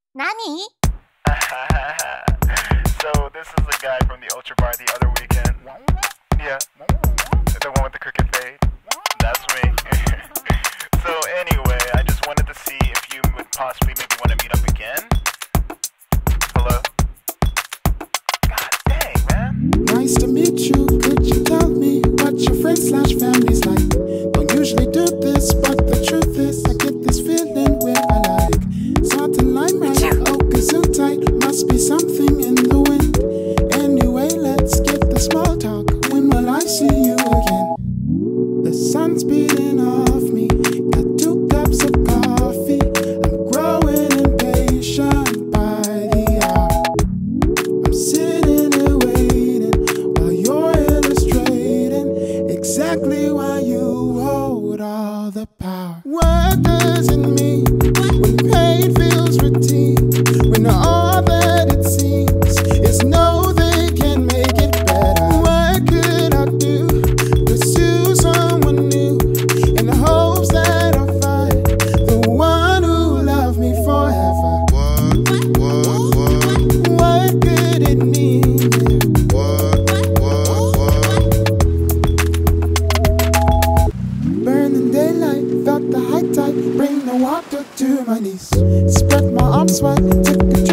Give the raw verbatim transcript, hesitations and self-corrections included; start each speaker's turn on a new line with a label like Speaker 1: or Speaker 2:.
Speaker 1: Nani?
Speaker 2: So this is the guy from the Ultra Bar the other weekend. Yeah, the one with the crooked fade. That's me. So anyway, I just wanted to see if you would possibly maybe want to meet up again. Hello? God dang, man.
Speaker 3: Nice to meet you. Could you tell me what your friends slash family's like? Don't usually do this, but the truth is I get this feeling where I like something like right. Oh, kazoo tight. Must be something in the wind. Anyway, let's get the small talk. When will I see you again? The sun's beating off me. Got two cups of coffee. I'm growing impatient by the hour. I'm sitting here waiting while you're illustrating exactly why you hold all the power. What does it mean when pain feels routine? When all that it seems is no, they can make it better. What could I do? Pursue someone new in the hopes that I'll find the one who loves me forever.
Speaker 4: What, what, what,
Speaker 3: What could it mean?
Speaker 4: what, what, what?
Speaker 3: Burning daylight, felt the high tide, bring the water to my knees. Spread my arms wide, took a